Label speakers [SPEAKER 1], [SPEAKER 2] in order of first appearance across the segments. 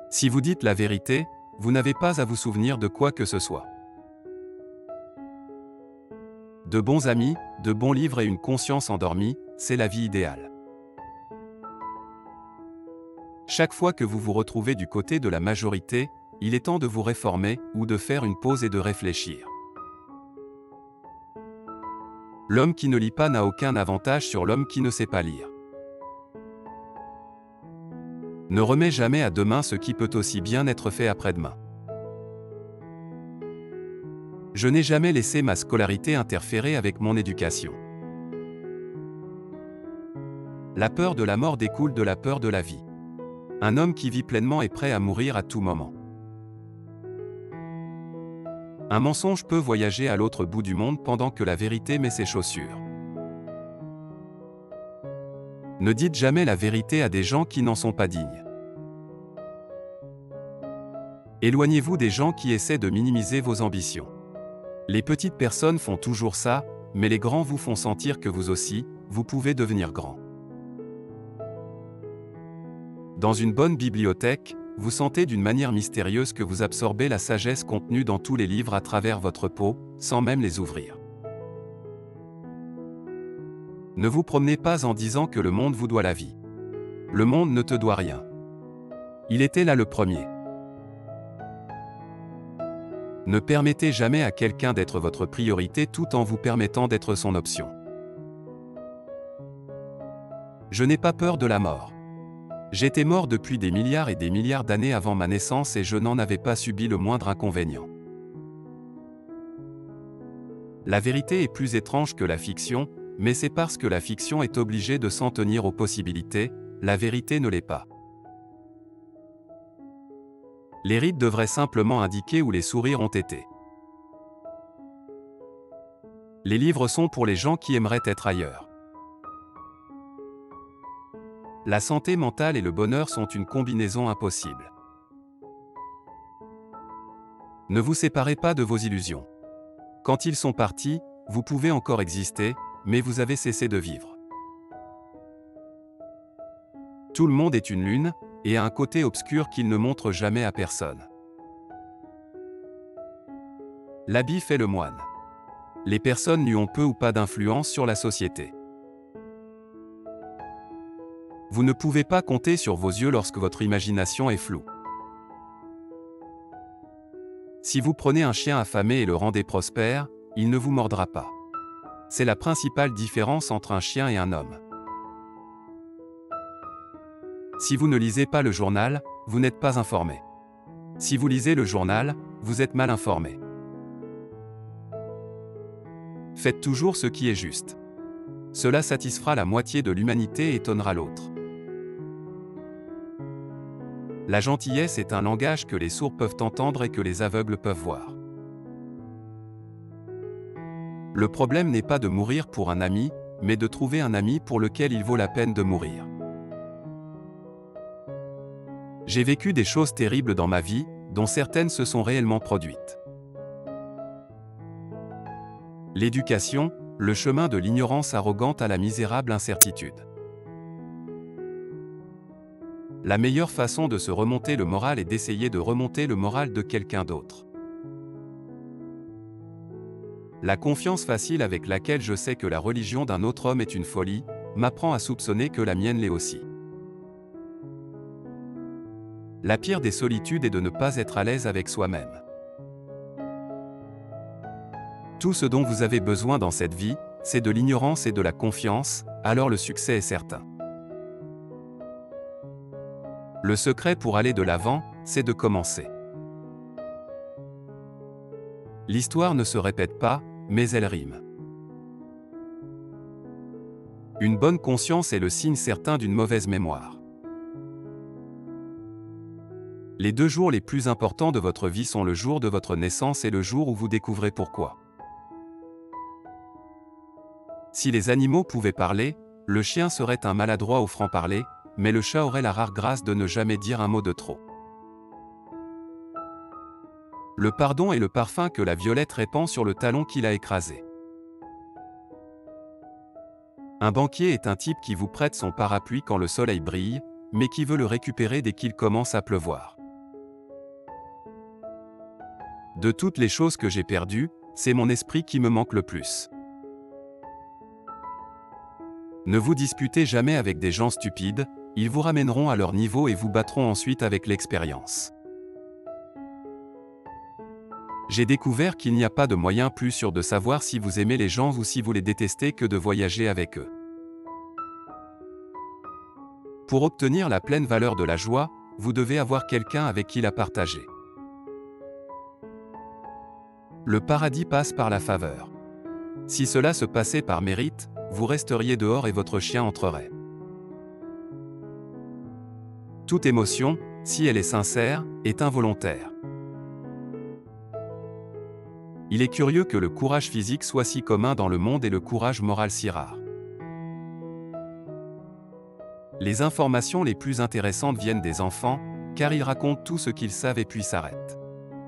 [SPEAKER 1] Si vous dites la vérité, vous n'avez pas à vous souvenir de quoi que ce soit. De bons amis, de bons livres et une conscience endormie, c'est la vie idéale. Chaque fois que vous vous retrouvez du côté de la majorité, il est temps de vous réformer ou de faire une pause et de réfléchir. L'homme qui ne lit pas n'a aucun avantage sur l'homme qui ne sait pas lire. Ne remets jamais à demain ce qui peut aussi bien être fait après-demain. Je n'ai jamais laissé ma scolarité interférer avec mon éducation. La peur de la mort découle de la peur de la vie. Un homme qui vit pleinement est prêt à mourir à tout moment. Un mensonge peut voyager à l'autre bout du monde pendant que la vérité met ses chaussures. Ne dites jamais la vérité à des gens qui n'en sont pas dignes. Éloignez-vous des gens qui essaient de minimiser vos ambitions. Les petites personnes font toujours ça, mais les grands vous font sentir que vous aussi, vous pouvez devenir grand. Dans une bonne bibliothèque, vous sentez d'une manière mystérieuse que vous absorbez la sagesse contenue dans tous les livres à travers votre peau, sans même les ouvrir. Ne vous promenez pas en disant que le monde vous doit la vie. Le monde ne te doit rien. Il était là le premier. Ne permettez jamais à quelqu'un d'être votre priorité tout en vous permettant d'être son option. Je n'ai pas peur de la mort. J'étais mort depuis des milliards et des milliards d'années avant ma naissance et je n'en avais pas subi le moindre inconvénient. La vérité est plus étrange que la fiction, mais c'est parce que la fiction est obligée de s'en tenir aux possibilités, la vérité ne l'est pas. Les rides devraient simplement indiquer où les sourires ont été. Les livres sont pour les gens qui aimeraient être ailleurs. La santé mentale et le bonheur sont une combinaison impossible. Ne vous séparez pas de vos illusions. Quand ils sont partis, vous pouvez encore exister, mais vous avez cessé de vivre. Tout le monde est une lune, et a un côté obscur qu'il ne montre jamais à personne. L'habit fait le moine. Les personnes nues ont peu ou pas d'influence sur la société. Vous ne pouvez pas compter sur vos yeux lorsque votre imagination est floue. Si vous prenez un chien affamé et le rendez prospère, il ne vous mordra pas. C'est la principale différence entre un chien et un homme. Si vous ne lisez pas le journal, vous n'êtes pas informé. Si vous lisez le journal, vous êtes mal informé. Faites toujours ce qui est juste. Cela satisfera la moitié de l'humanité et étonnera l'autre. La gentillesse est un langage que les sourds peuvent entendre et que les aveugles peuvent voir. Le problème n'est pas de mourir pour un ami, mais de trouver un ami pour lequel il vaut la peine de mourir. J'ai vécu des choses terribles dans ma vie, dont certaines se sont réellement produites. L'éducation, le chemin de l'ignorance arrogante à la misérable incertitude. La meilleure façon de se remonter le moral est d'essayer de remonter le moral de quelqu'un d'autre. La confiance facile avec laquelle je sais que la religion d'un autre homme est une folie, m'apprend à soupçonner que la mienne l'est aussi. La pire des solitudes est de ne pas être à l'aise avec soi-même. Tout ce dont vous avez besoin dans cette vie, c'est de l'ignorance et de la confiance, alors le succès est certain. Le secret pour aller de l'avant, c'est de commencer. L'histoire ne se répète pas, mais elle rime. Une bonne conscience est le signe certain d'une mauvaise mémoire. Les 2 jours les plus importants de votre vie sont le jour de votre naissance et le jour où vous découvrez pourquoi. Si les animaux pouvaient parler, le chien serait un maladroit au franc-parler, mais le chat aurait la rare grâce de ne jamais dire un mot de trop. Le pardon est le parfum que la violette répand sur le talon qu'il a écrasé. Un banquier est un type qui vous prête son parapluie quand le soleil brille, mais qui veut le récupérer dès qu'il commence à pleuvoir. De toutes les choses que j'ai perdues, c'est mon esprit qui me manque le plus. Ne vous disputez jamais avec des gens stupides, ils vous ramèneront à leur niveau et vous battront ensuite avec l'expérience. J'ai découvert qu'il n'y a pas de moyen plus sûr de savoir si vous aimez les gens ou si vous les détestez que de voyager avec eux. Pour obtenir la pleine valeur de la joie, vous devez avoir quelqu'un avec qui la partager. Le paradis passe par la faveur. Si cela se passait par mérite, vous resteriez dehors et votre chien entrerait. Toute émotion, si elle est sincère, est involontaire. Il est curieux que le courage physique soit si commun dans le monde et le courage moral si rare. Les informations les plus intéressantes viennent des enfants, car ils racontent tout ce qu'ils savent et puis s'arrêtent.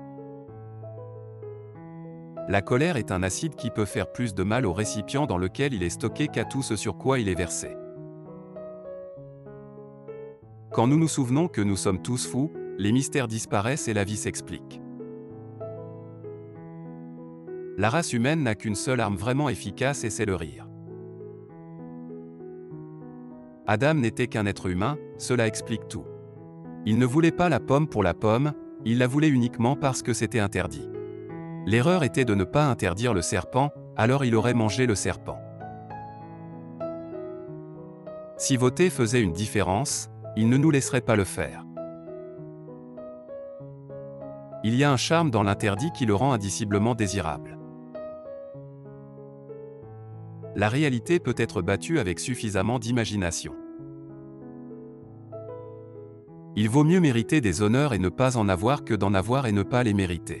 [SPEAKER 1] La colère est un acide qui peut faire plus de mal au récipient dans lequel il est stocké qu'à tout ce sur quoi il est versé. Quand nous nous souvenons que nous sommes tous fous, les mystères disparaissent et la vie s'explique. La race humaine n'a qu'une seule arme vraiment efficace et c'est le rire. Adam n'était qu'un être humain, cela explique tout. Il ne voulait pas la pomme pour la pomme, il la voulait uniquement parce que c'était interdit. L'erreur était de ne pas interdire le serpent, alors il aurait mangé le serpent. Si voter faisait une différence, il ne nous laisserait pas le faire. Il y a un charme dans l'interdit qui le rend indiciblement désirable. La réalité peut être battue avec suffisamment d'imagination. Il vaut mieux mériter des honneurs et ne pas en avoir que d'en avoir et ne pas les mériter.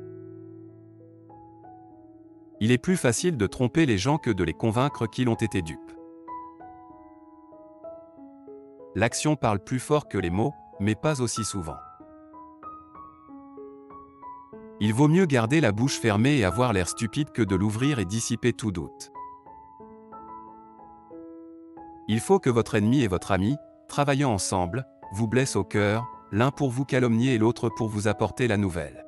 [SPEAKER 1] Il est plus facile de tromper les gens que de les convaincre qu'ils ont été dupes. L'action parle plus fort que les mots, mais pas aussi souvent. Il vaut mieux garder la bouche fermée et avoir l'air stupide que de l'ouvrir et dissiper tout doute. Il faut que votre ennemi et votre ami, travaillant ensemble, vous blessent au cœur, l'un pour vous calomnier et l'autre pour vous apporter la nouvelle.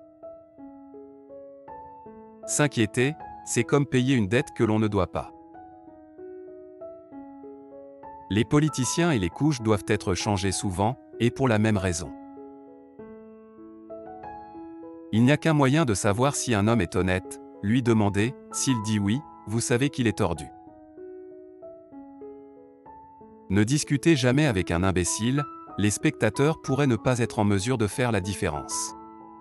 [SPEAKER 1] S'inquiéter, c'est comme payer une dette que l'on ne doit pas. Les politiciens et les couches doivent être changés souvent, et pour la même raison. Il n'y a qu'un moyen de savoir si un homme est honnête, lui demander, s'il dit oui, vous savez qu'il est tordu. Ne discutez jamais avec un imbécile, les spectateurs pourraient ne pas être en mesure de faire la différence.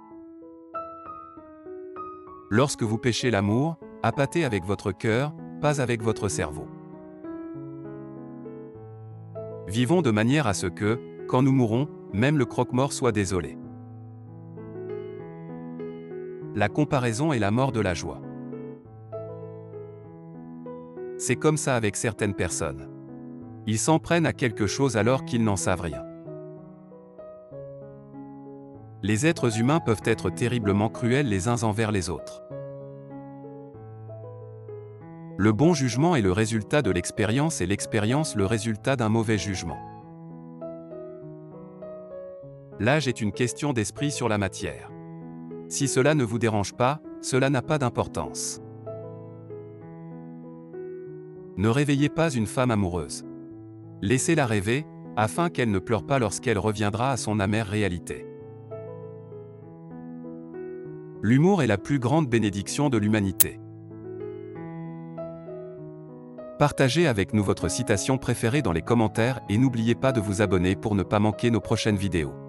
[SPEAKER 1] Lorsque vous péchez l'amour, appâtez avec votre cœur, pas avec votre cerveau. Vivons de manière à ce que, quand nous mourrons, même le croque-mort soit désolé. La comparaison est la mort de la joie. C'est comme ça avec certaines personnes. Ils s'en prennent à quelque chose alors qu'ils n'en savent rien. Les êtres humains peuvent être terriblement cruels les uns envers les autres. Le bon jugement est le résultat de l'expérience et l'expérience le résultat d'un mauvais jugement. L'âge est une question d'esprit sur la matière. Si cela ne vous dérange pas, cela n'a pas d'importance. Ne réveillez pas une femme amoureuse. Laissez-la rêver, afin qu'elle ne pleure pas lorsqu'elle reviendra à son amère réalité. L'humour est la plus grande bénédiction de l'humanité. Partagez avec nous votre citation préférée dans les commentaires et n'oubliez pas de vous abonner pour ne pas manquer nos prochaines vidéos.